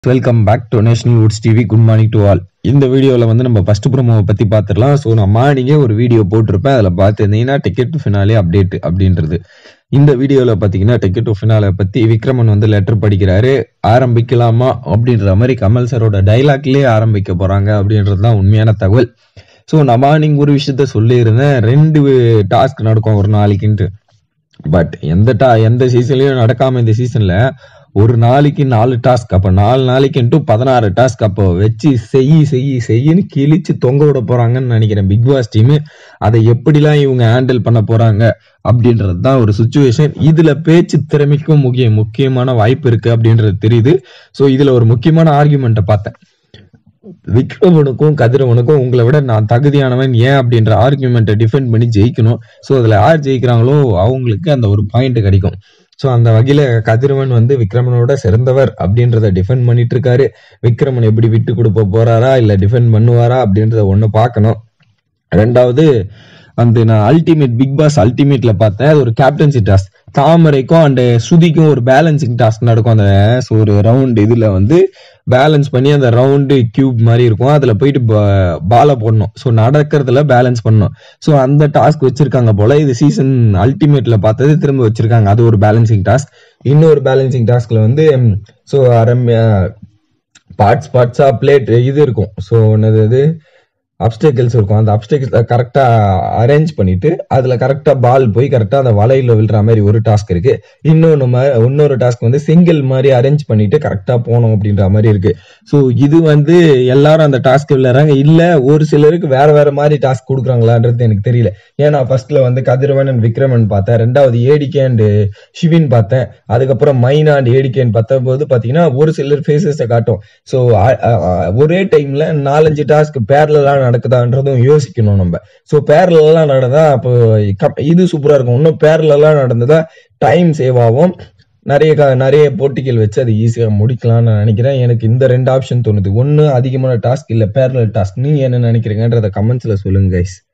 Welcome back to national woods TV. Good morning to all. இந்த வீடியோவில் வந்து நம்ம ஃபர்ஸ்ட் ப்ரோமோவை பற்றி பார்த்துடலாம். ஸோ நான் மார்னிங்கே ஒரு வீடியோ போட்டிருப்பேன். அதில் பார்த்துருந்தீங்கன்னா டிக்கெட் டு ஃபினாலே அப்டேட் அப்படின்றது. இந்த வீடியோவில் பார்த்தீங்கன்னா டிக்கெட் டு ஃபினாலே பற்றி விக்ரமன் வந்து லெட்டர் படிக்கிறாரு. ஆரம்பிக்கலாமா அப்படின்ற மாதிரி கமல் சாரோட டைலாக்லேயே ஆரம்பிக்க போகிறாங்க அப்படின்றது தான் உண்மையான தகவல். ஸோ நான் மார்னிங் ஒரு விஷயத்த சொல்லியிருந்தேன், 2 டாஸ்க் நடக்கும் ஒரு நாளைக்குன்ட்டு. பட் எந்த சீசன்லயும் நடக்காம இந்த சீசன்ல ஒரு நாளைக்கு 4 டாஸ்க், அப்ப 4 நாளைக்குன்ட்டு 16 டாஸ்க் அப்போ வச்சு செய்யின்னு கிழிச்சு தொங்க விட போறாங்கன்னு நினைக்கிறேன் பிக் பாஸ் டீம். அதை எப்படிலாம் இவங்க ஹேண்டில் பண்ண போறாங்க அப்படின்றது தான் ஒரு சுச்சுவேஷன். இதுல பேச்சு திறமைக்கும் முக்கியமான வாய்ப்பு இருக்கு அப்படின்றது தெரியுது. ஸோ இதுல ஒரு முக்கியமான ஆர்குமெண்ட்டை பார்த்தேன். விக்ரமனுக்கும் கதிரவனுக்கும் உங்களை விட நான் தகுதியானவன் ஏன் அப்படின்ற ஆர்குமெண்ட்டை டிஃபெண்ட் பண்ணி ஜெயிக்கணும். ஸோ அதுல யார் ஜெயிக்கிறாங்களோ அவங்களுக்கு அந்த ஒரு பாயிண்ட் கிடைக்கும். ஸோ அந்த வகையில கதிரவன் வந்து விக்ரமனோட சிறந்தவர் அப்படின்றத டிஃபெண்ட் பண்ணிட்டு இருக்காரு. விக்ரமன் எப்படி விட்டு கொடுப்ப போறாரா இல்ல டிஃபெண்ட் பண்ணுவாரா அப்படின்றத ஒண்ணு பார்க்கணும். ரெண்டாவது, அந்த நான் அல்டிமேட் பிக் பாஸ் அல்டிமேட்ல பார்த்தேன், அது ஒரு கேப்டன்சி டாஸ்க். தாமரைக்கும் அண்ட் சுதிக்கும் ஒரு பேலன்சிங் டாஸ்க் நடக்கும். அந்த ஒரு ரவுண்ட் இதுல வந்து பேலன்ஸ் பண்ணி அந்த ரவுண்டு கியூப் மாதிரி இருக்கும், அதுல போயிட்டு பாலை போடணும். ஸோ நடக்கிறதுல பேலன்ஸ் பண்ணணும். ஸோ அந்த டாஸ்க் வச்சிருக்காங்க போல. இது சீசன் அல்டிமேட்ல பார்த்தது திரும்ப வச்சிருக்காங்க. அது ஒரு பேலன்சிங் டாஸ்க். இன்னொரு பேலன்சிங் டாஸ்க்ல வந்து ஸோ பார்ட்ஸா பிளேட் இது இருக்கும். ஸோ என்னது அப்டேக்கிள்ஸ் இருக்கும். அந்த அப்டேக்கிள்ஸ் கரெக்டா அரேஞ்ச் பண்ணிட்டு அதுல கரெக்டா பால் போய் கரெக்டா அந்த வலையில விழுற மாதிரி ஒரு டாஸ்க் இருக்கு. இன்னொரு டாஸ்க் வந்து சிங்கிள் மாதிரி அரேஞ்ச் பண்ணிட்டு கரெக்டா போகணும் அப்படின்ற மாதிரி இருக்கு. ஸோ இது வந்து எல்லாரும் அந்த டாஸ்க் விளையாடுறாங்க. இல்ல ஒரு சிலருக்கு வேற மாதிரி டாஸ்க் கொடுக்குறாங்களான்றது எனக்கு தெரியல. ஏன்னா ஃபர்ஸ்ட்ல வந்து கதிரவன் அண்ட் விக்ரமன் பார்த்தேன், ரெண்டாவது ஏடிகே அண்ட் ஷிவின் பார்த்தேன், அதுக்கப்புறம் மைனா அண்ட் ஏடிகேன்னு பார்த்த போது பாத்தீங்கன்னா ஒரு சிலர் ஃபேஸஸை காட்டும். ஸோ ஒரே டைம்ல 4-5 டாஸ்க் பேரலாம் நடக்குதான்றதும் யோசிக்கணும் நம்ம. சோ பேரலா நடந்தா அப்போ இது சூப்பரா இருக்கும். இன்னும் பேரலா நடந்ததா டைம் சேவ் ஆகும். நிறைய போட்டிகள் வச்சு அது ஈஸியா முடிக்கலாம்னு நினைக்கிறேன். எனக்கு இந்த 2 ஆப்ஷன் தோணுது. ஒன்னு அதிகமான டாஸ்க், இல்ல பேரலல் டாஸ்க். நீங்க என்ன நினைக்கிறீங்கன்றத கமெண்ட்ஸ்ல சொல்லுங்க கைஸ்.